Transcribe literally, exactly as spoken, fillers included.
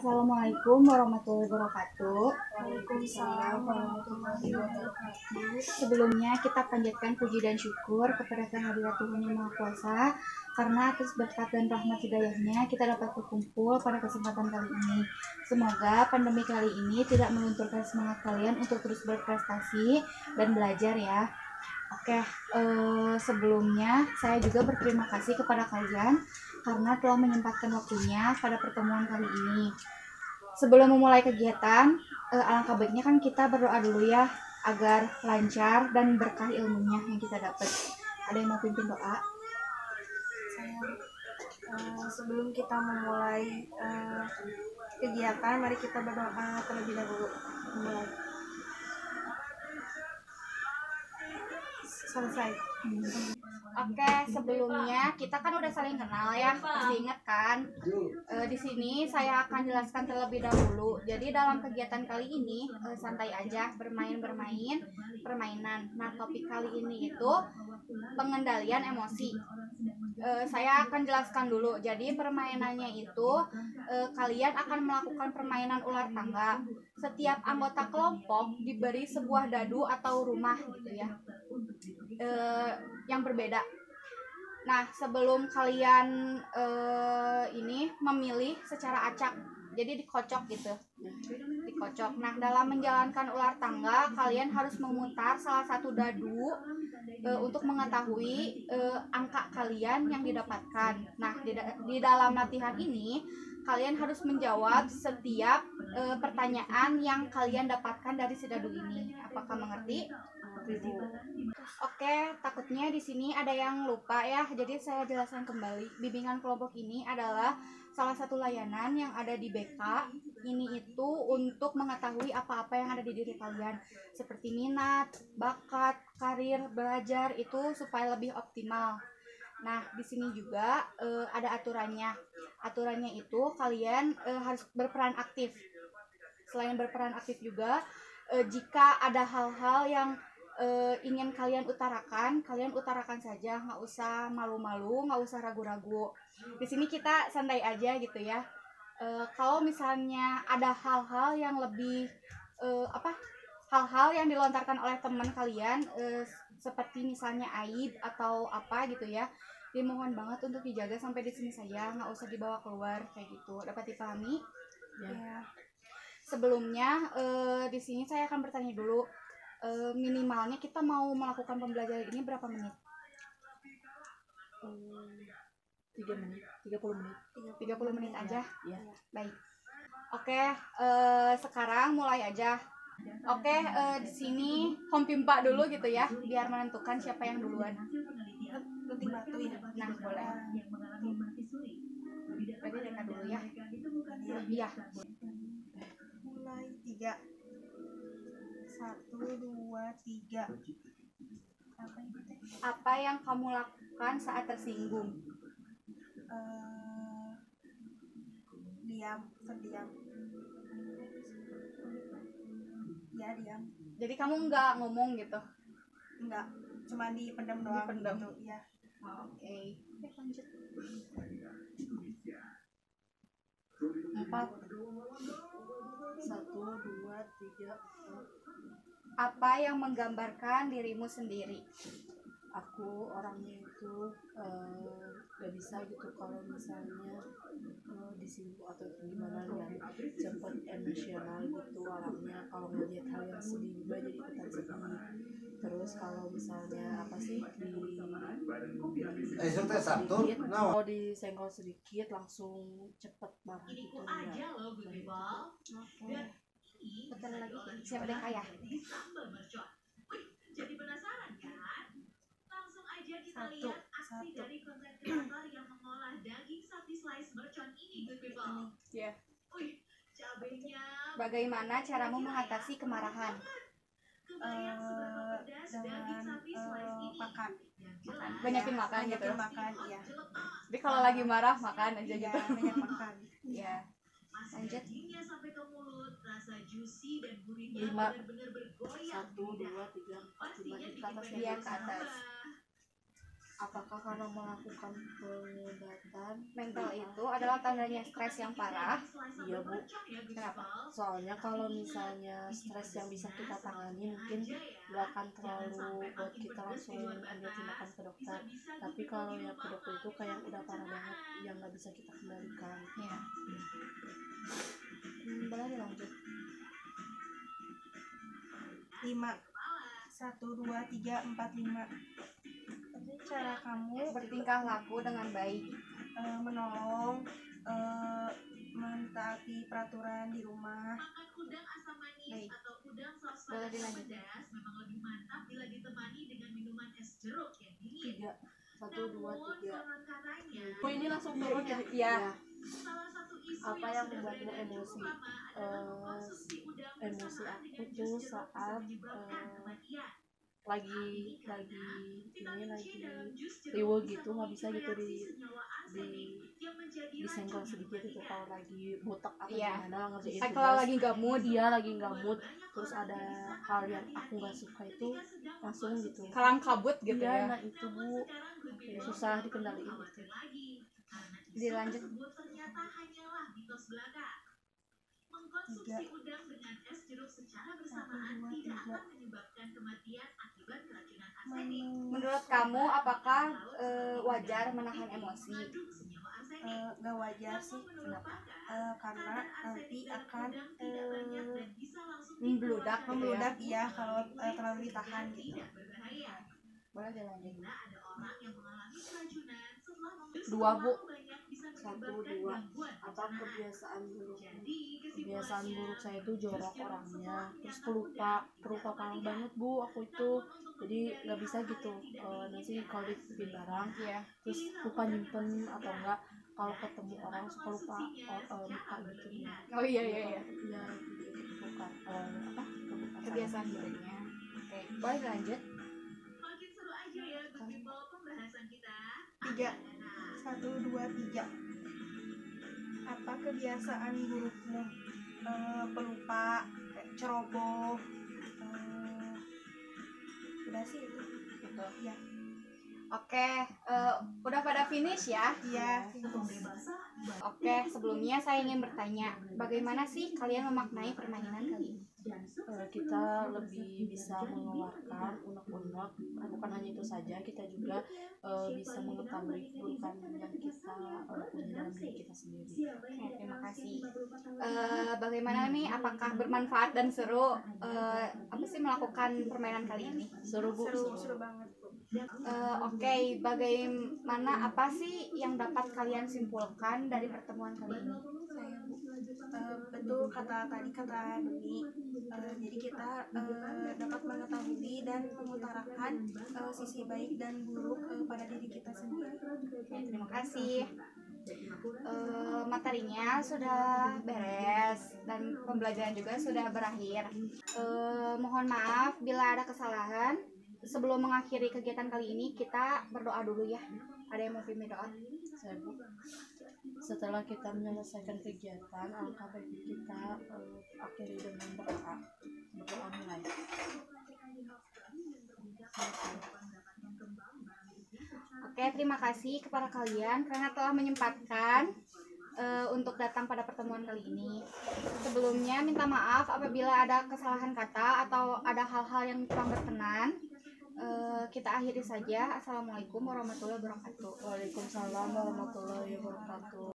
Assalamualaikum warahmatullahi wabarakatuh. Waalaikumsalam warahmatullahi wabarakatuh. Sebelumnya kita panjatkan puji dan syukur kepada kehadirat Tuhan Yang Maha Kuasa, karena atas berkat dan rahmat hidayahnya kita dapat berkumpul pada kesempatan kali ini. Semoga pandemi kali ini tidak melunturkan semangat kalian untuk terus berprestasi dan belajar ya. Oke, eh, sebelumnya saya juga berterima kasih kepada kalian karena telah menyempatkan waktunya pada pertemuan kali ini. Sebelum memulai kegiatan, eh, alangkah baiknya kan kita berdoa dulu ya, agar lancar dan berkah ilmunya yang kita dapat. Ada yang mau pimpin doa? Saya, uh, sebelum kita memulai uh, kegiatan, mari kita berdoa terlebih dahulu. Mulai. Selesai. Hmm. Oke, sebelumnya kita kan udah saling kenal ya, pasti ingat kan? E, di sini saya akan jelaskan terlebih dahulu. Jadi dalam kegiatan kali ini e, santai aja, bermain-bermain, permainan. Nah, topik kali ini itu pengendalian emosi. E, saya akan jelaskan dulu. Jadi permainannya itu e, kalian akan melakukan permainan ular tangga. Setiap anggota kelompok diberi sebuah dadu atau rumah gitu ya. Uh, yang berbeda. Nah, sebelum kalian uh, ini memilih secara acak, jadi dikocok gitu, dikocok. Nah, dalam menjalankan ular tangga, kalian harus memutar salah satu dadu uh, untuk mengetahui uh, angka kalian yang didapatkan. Nah, di, di dalam latihan ini, kalian harus menjawab setiap uh, pertanyaan yang kalian dapatkan dari si dadu ini. Apakah mengerti? Oke, takutnya di sini ada yang lupa ya. Jadi saya jelaskan kembali. Bimbingan kelompok ini adalah salah satu layanan yang ada di B K. Ini itu untuk mengetahui apa-apa yang ada di diri kalian, seperti minat, bakat, karir, belajar itu supaya lebih optimal. Nah, di sini juga e, ada aturannya. Aturannya itu kalian e, harus berperan aktif. Selain berperan aktif juga, e, jika ada hal-hal yang Uh, ingin kalian utarakan, kalian utarakan saja, nggak usah malu-malu, nggak usah ragu-ragu. Di sini kita santai aja gitu ya. Uh, kalau misalnya ada hal-hal yang lebih uh, apa, hal-hal yang dilontarkan oleh teman kalian, uh, seperti misalnya aib atau apa gitu ya, dimohon banget untuk dijaga sampai di sini saja, nggak usah dibawa keluar kayak gitu. Dapat dipahami? Ya. Sebelumnya uh, di sini saya akan bertanya dulu. Uh, minimalnya kita mau melakukan pembelajaran ini berapa menit? tiga menit, tiga puluh menit. tiga puluh menit aja? Ya. Baik. Oke, uh, sekarang mulai aja. Oke, uh, di sini home pimpa dulu gitu ya, biar menentukan siapa yang duluan. Gunting batu ya? Nah, boleh. Berarti Deka dulu ya? Iya. Mulai tiga. Satu, dua, tiga. Apa itu? Apa yang kamu lakukan saat tersinggung? Uh, diam, terdiam. Ya, diam. Jadi kamu nggak ngomong gitu? Enggak, cuma dipendam doang. Dipendam? Gitu, ya. Oh, oke. Okay. Oke, lanjut. Empat. Satu, dua, tiga. Apa yang menggambarkan dirimu sendiri? Aku orangnya itu uh, gak bisa gitu kalau misalnya uh, disinggung atau gimana, dan cepat emosional gitu orangnya. Kalau ngeliat hal yang sedih juga jadi ikutan sedih. Terus kalau misalnya apa sih di, di sedikit, kalau disenggol sedikit langsung cepet marah gitu ya. Oke. Betul lagi. Siapa Deka ya? Jadi penasaran kan? Langsung aja kita Satu, lihat aksi satu. dari konten kreator yang mengolah daging sapi slice mercon ini, good people. Ya. Wih, cabenya. Bagaimana caramu mengatasi kemarahan? Uh, dengan uh, makan. Makan. Banyakin makan gitu. Banyakin makan, ya. Jadi kalau lagi marah makan aja gitu. Ya, banyak makan. Ya. Lanjut. Sampai ke mulut, rasa juicy dan gurihnya Lima. benar-benar bergoyang. Satu, dua, tiga, empat, lima, Pastinya di bikin atas Iya, ke atas. apakah karena melakukan pengobatan? Mental itu adalah tandanya stres yang parah. Iya Bu, Kenapa? soalnya kalau misalnya stres yang bisa kita tangani mungkin gak akan terlalu buat kita langsung ambil tindakan ke dokter, tapi kalau yang ke dokter itu kayak udah parah banget yang gak bisa kita kendalikan. Ya. Hmm, boleh dilanjut. lima satu dua tiga empat lima. Cara kamu Bertingkah laku dengan baik. eh, menolong, eh, mentaati peraturan di rumah. Makan udang asam manis Baik. atau udang saus Boleh panas dilanjut. pedas memang lebih mantap bila ditemani dengan minuman es jeruk yang dingin. Tiga, satu, dua, Namun, tiga. konon katanya, Oh ini langsung turun ya? Iya. salah satu isu Apa yang yang sudah membuatmu beredar emosi? cukup lama adalah Eh, mengkonsumsi udang emosi bersamaan aku dengan tuh jus jeruk bisa saat, menyebabkan eh, kematian. lagi lagi ini Vitamin lagi C dalam jus jeruk riweuh bisa gitu nggak bisa gitu di memicu reaksi senyawa arsenik di yang menjadi disenggol racun sedikit itu mematikan. kalau lagi botak atau Iya. gimana ngerjain Saya tugas. kalau lagi nggak mood, Dia lagi nggak mood, terus ada hal yang aku nggak suka itu langsung gitu. kalang kabut gitu Iya, ya. nah itu Bu susah dikendaliin itu. Dilanjut. Ternyata hanyalah mitos belaka. Mengkonsumsi udang dengan es jeruk secara bersamaan Satu, dua, tidak tiga. akan menyebabkan kematian akibat keracunan arsenik. Menurut kamu apakah eh, wajar menahan emosi? Mengandung senyawa arsenik. Eh, gak wajar sih, Namun menurut pakar, Eh, karena kadar nanti arsenik dalam akan udang tidak banyak eh, dan bisa langsung membludak dikeluarkan. gitu ya. membludak ya kalau eh, terlalu ditahan gitu. Tidak berbahaya. Boleh dilanjut. Bila ada orang yang mengalami keracunan setelah mengonsumsi Dua, Bu. terlalu banyak bisa Satu, menyebabkan dua. gangguan Apa pencernaan. kebiasaan buruk? Jadi, Kebiasaan kesimpulannya, buruk saya itu jorok jus jeruk orangnya, setelah terus menyantap pelupa, udang pelupa tidak parah mematikan. banget Bu aku itu. Namun, untuk Jadi menghindari nggak bisa hal-hal gitu. yang tidak Eh, nanti diinginkan, kalau dititipin barang, Iya. terus lupa nyimpen atau enggak, kalau ketemu orang suka lupa oh, eh, buka gitu ya. Oh iya iya iya. Ya, buka eh, apa? Kebuka Kebiasaan buruknya. Oke, boleh dilanjut. Makin seru aja ya Good People pembahasan kita. Tiga. Nah, Satu dua tiga. Apa kebiasaan burukmu? Eh, pelupa, eh, ceroboh. eh, udah sih itu. Gitu. Iya. Oke, eh, udah pada finish ya? Iya. Oke, sebelumnya saya ingin bertanya, bagaimana sih kalian memaknai permainan kali ini? Eh, kita lebih bisa mengeluarkan unek-unek, eh, bukan hanya itu saja, kita juga eh, bisa mengetahui keburukan yang kita eh, punya dalam diri kita sendiri. Oke, terima kasih. Eh, bagaimana nih? Apakah bermanfaat dan seru? Eh, apa sih melakukan permainan kali ini? Seru Bu, Seru, seru banget. Eh, Oke, bagaimana apa sih yang dapat kalian simpulkan dari pertemuan kali ini? Saya Bu. Eh, betul kata tadi kata Doni. Eh, jadi kita eh, dapat mengetahui dan mengutarakan eh, sisi baik dan buruk eh, pada diri kita sendiri. Oke, terima kasih. Eh, materinya sudah beres dan pembelajaran juga sudah berakhir. Eh, mohon maaf bila ada kesalahan. Sebelum mengakhiri kegiatan kali ini, kita berdoa dulu ya. Ada yang mau pimpin doa? saya Bu. Setelah kita menyelesaikan kegiatan, alangkah baiknya kita eh, akhiri dengan berdoa. Berdoa mulai. Oke, terima kasih kepada kalian karena telah menyempatkan eh, untuk datang pada pertemuan kali ini. Sebelumnya minta maaf apabila ada kesalahan kata atau ada hal-hal yang kurang berkenan. Eh, kita akhiri saja. Assalamualaikum warahmatullahi wabarakatuh. Waalaikumsalam warahmatullahi wabarakatuh.